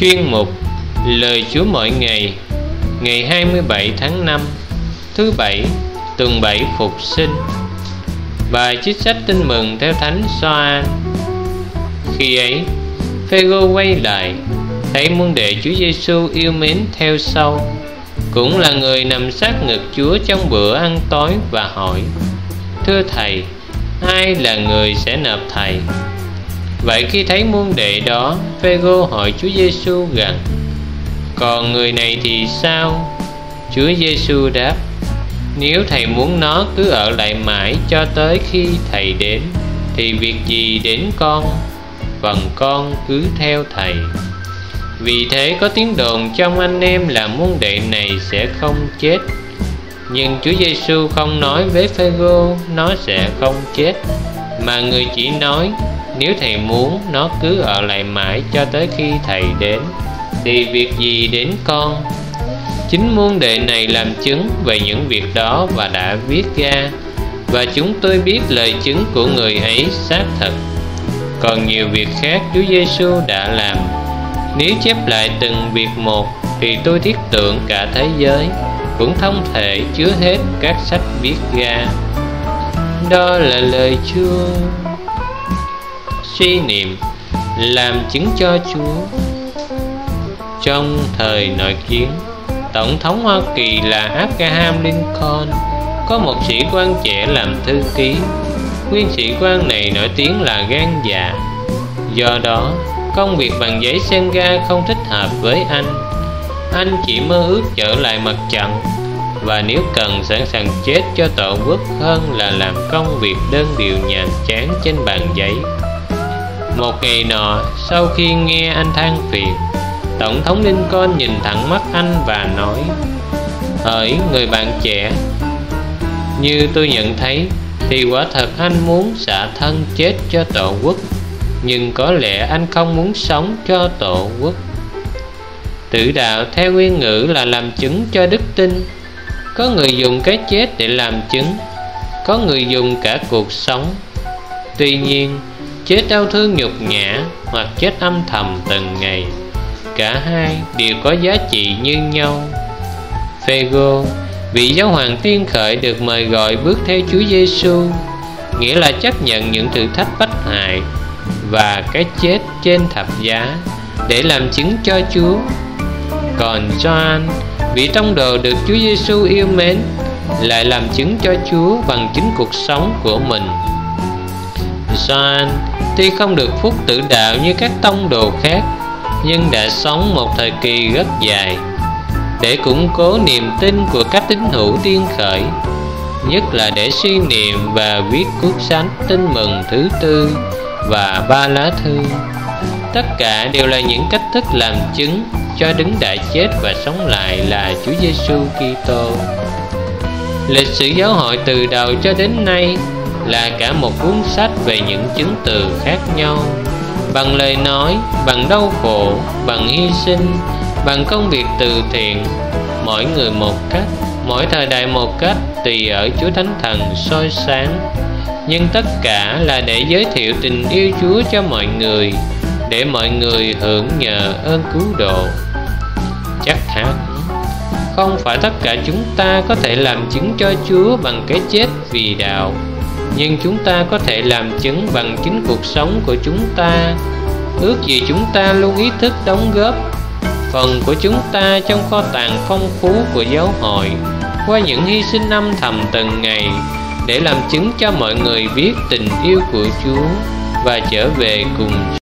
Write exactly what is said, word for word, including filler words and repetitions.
Chuyên mục Lời Chúa Mỗi Ngày, ngày hai mươi bảy tháng năm, thứ Bảy, tuần bảy Phục Sinh. Bài trích sách Tin Mừng theo Thánh Gioan. Khi ấy, Phêrô quay lại, thấy môn đệ Chúa Giêsu yêu mến theo sau, cũng là người nằm sát ngực Chúa trong bữa ăn tối, và hỏi: Thưa Thầy, ai là người sẽ nộp Thầy? Vậy khi thấy môn đệ đó, Phêrô hỏi Chúa Giêsu rằng: Còn người này thì sao? Chúa Giêsu đáp: Nếu Thầy muốn nó cứ ở lại mãi cho tới khi Thầy đến, thì việc gì đến con? Phần con cứ theo Thầy. Vì thế có tiếng đồn trong anh em là môn đệ này sẽ không chết. Nhưng Chúa Giêsu không nói với Phêrô nó sẽ không chết, mà người chỉ nói: Nếu Thầy muốn nó cứ ở lại mãi cho tới khi Thầy đến, thì việc gì đến con? Chính môn đệ này làm chứng về những việc đó và đã viết ra, và chúng tôi biết lời chứng của người ấy xác thật. Còn nhiều việc khác Chúa Giêsu đã làm. Nếu chép lại từng việc một, thì tôi thiết tưởng cả thế giới cũng không thể chứa hết các sách viết ra. Đó là lời Chúa. Suy niệm làm chứng cho Chúa. Trong thời nội chiến, Tổng thống Hoa Kỳ là Abraham Lincoln có một sĩ quan trẻ làm thư ký. Nguyên sĩ quan này nổi tiếng là gan dạ. Do đó, công việc bằng giấy xem ga không thích hợp với anh. Anh chỉ mơ ước trở lại mặt trận, và nếu cần sẵn sàng chết cho tổ quốc hơn là làm công việc đơn điệu nhàm chán trên bàn giấy. Một ngày nọ, sau khi nghe anh than phiền, Tổng thống Lincoln nhìn thẳng mắt anh và nói: Hỡi người bạn trẻ, như tôi nhận thấy thì quả thật anh muốn xả thân chết cho tổ quốc, nhưng có lẽ anh không muốn sống cho tổ quốc. Tử đạo theo nguyên ngữ là làm chứng cho đức tin. Có người dùng cái chết để làm chứng, có người dùng cả cuộc sống. Tuy nhiên, chết đau thương nhục nhã hoặc chết âm thầm từng ngày, cả hai đều có giá trị như nhau. Phêrô, vị giáo hoàng tiên khởi, được mời gọi bước theo Chúa Giêsu, nghĩa là chấp nhận những thử thách bất hại và cái chết trên thập giá để làm chứng cho Chúa. Còn Gioan, vị tông đồ được Chúa Giêsu yêu mến, lại làm chứng cho Chúa bằng chính cuộc sống của mình. Gioan tuy không được phúc tử đạo như các tông đồ khác, nhưng đã sống một thời kỳ rất dài để củng cố niềm tin của các tín hữu tiên khởi, nhất là để suy niệm và viết cuốn sách Tin Mừng thứ tư và ba lá thư. Tất cả đều là những cách thức làm chứng cho đấng đã chết và sống lại là Chúa Giêsu Kitô. Lịch sử giáo hội từ đầu cho đến nay là cả một cuốn sách về những chứng từ khác nhau, bằng lời nói, bằng đau khổ, bằng hy sinh, bằng công việc từ thiện, mỗi người một cách, mỗi thời đại một cách, tùy ở Chúa Thánh Thần soi sáng. Nhưng tất cả là để giới thiệu tình yêu Chúa cho mọi người, để mọi người hưởng nhờ ơn cứu độ. Chắc hẳn không phải tất cả chúng ta có thể làm chứng cho Chúa bằng cái chết vì đạo, nhưng chúng ta có thể làm chứng bằng chính cuộc sống của chúng ta. Ước gì chúng ta luôn ý thức đóng góp phần của chúng ta trong kho tàng phong phú của giáo hội qua những hy sinh âm thầm từng ngày, để làm chứng cho mọi người biết tình yêu của Chúa và trở về cùng